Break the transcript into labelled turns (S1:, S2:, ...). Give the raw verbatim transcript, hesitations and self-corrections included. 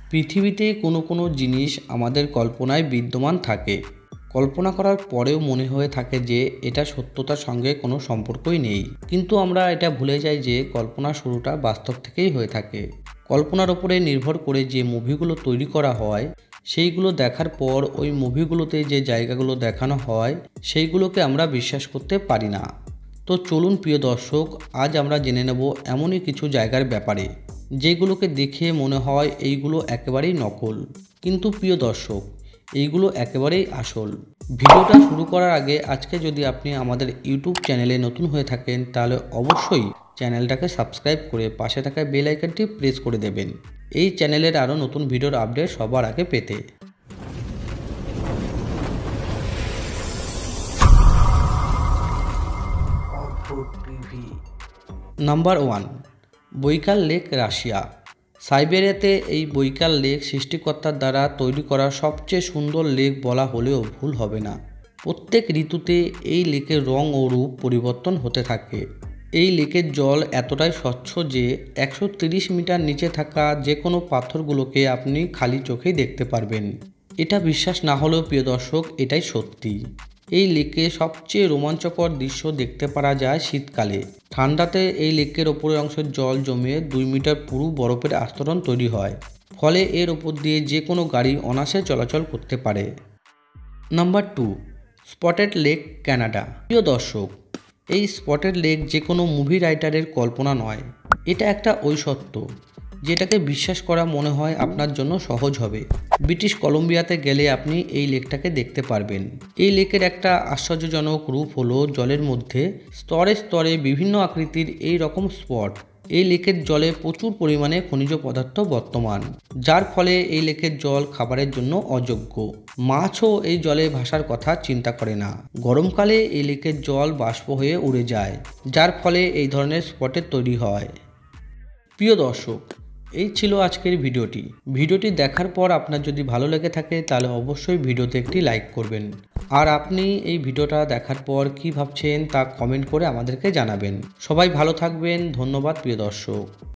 S1: পৃথিবীতে কোনো কোনো জিনিস আমাদের কল্পনায় বিদ্যমান থাকে, কল্পনা করার পরেও মনে হয়ে থাকে যে এটা সত্যতার সঙ্গে কোনো সম্পর্কই নেই। কিন্তু আমরা এটা ভুলে যাই যে কল্পনার শুরুটা বাস্তব থেকেই হয়ে থাকে। কল্পনার ওপরে নির্ভর করে যে মুভিগুলো তৈরি করা হয়, সেইগুলো দেখার পর ওই মুভিগুলোতে যে জায়গাগুলো দেখানো হয় সেইগুলোকে আমরা বিশ্বাস করতে পারি না। তো চলুন প্রিয় দর্শক, আজ আমরা জেনে নেব এমনই কিছু জায়গার ব্যাপারে যেগুলোকে দেখে মনে হয় এইগুলো একেবারেই নকল, কিন্তু প্রিয় দর্শক এইগুলো একেবারেই আসল। ভিডিওটা শুরু করার আগে আজকে যদি আপনি আমাদের ইউটিউব চ্যানেলে নতুন হয়ে থাকেন তাহলে অবশ্যই চ্যানেলটাকে সাবস্ক্রাইব করে পাশে থাকা বেল আইকনটি প্রেস করে দেবেন এই চ্যানেলের আরও নতুন ভিডিওর আপডেট সবার আগে পেতে। Number one, Baikal lake, Russia. সাইবেরিয়াতে এই বৈকাল লেক সৃষ্টিকর্তার দ্বারা তৈরি করা সবচেয়ে সুন্দর লেক বলা হলেও ভুল হবে না। প্রত্যেক ঋতুতে এই লেকের রং ও রূপ পরিবর্তন হতে থাকে। এই লেকের জল এতটাই স্বচ্ছ যে একশো তিরিশ মিটার নিচে থাকা যে কোনো পাথরগুলোকে আপনি খালি চোখেই দেখতে পারবেন। এটা বিশ্বাস না হলেও প্রিয় দর্শক, এটাই সত্যি। এই লেকে সবচেয়ে রোমাঞ্চকর দৃশ্য দেখতে পারা যায় শীতকালে। ঠান্ডাতে এই লেকের ওপরের অংশের জল জমে দুই মিটার পুরু বরফের আস্তরণ তৈরি হয়, ফলে এর ওপর দিয়ে যে কোনো গাড়ি অনায়াসে চলাচল করতে পারে। Number two, spotted lake, Canada. প্রিয় দর্শক, এই স্পটেড লেক যে কোনো মুভি রাইটারের কল্পনা নয়, এটা একটা ঐশ্বত্য যেটাকে বিশ্বাস করা মনে হয় আপনার জন্য সহজ হবে। ব্রিটিশ কলম্বিয়াতে গেলে আপনি এই লেকটাকে দেখতে পারবেন। এই লেকের একটা আশ্চর্যজনক রূপ হলো জলের মধ্যে স্তরে স্তরে বিভিন্ন আকৃতির এই রকম স্পট। এই লেকের জলে প্রচুর পরিমাণে খনিজ পদার্থ বর্তমান, যার ফলে এই লেকের জল খাবারের জন্য অযোগ্য। মাছও এই জলে ভাসার কথা চিন্তা করে না। গরমকালে এই লেকের জল বাষ্প হয়ে উড়ে যায়, যার ফলে এই ধরনের স্পটের তৈরি হয়। প্রিয় দর্শক, এই ছিল আজকের ভিডিওটি। ভিডিওটি দেখার পর আপনার যদি ভালো লেগে থাকে তাহলে অবশ্যই ভিডিওতে একটি লাইক করবেন। আর আপনি এই ভিডিওটা দেখার পর কী ভাবছেন তা কমেন্ট করে আমাদেরকে জানাবেন। সবাই ভালো থাকবেন। ধন্যবাদ প্রিয় দর্শক।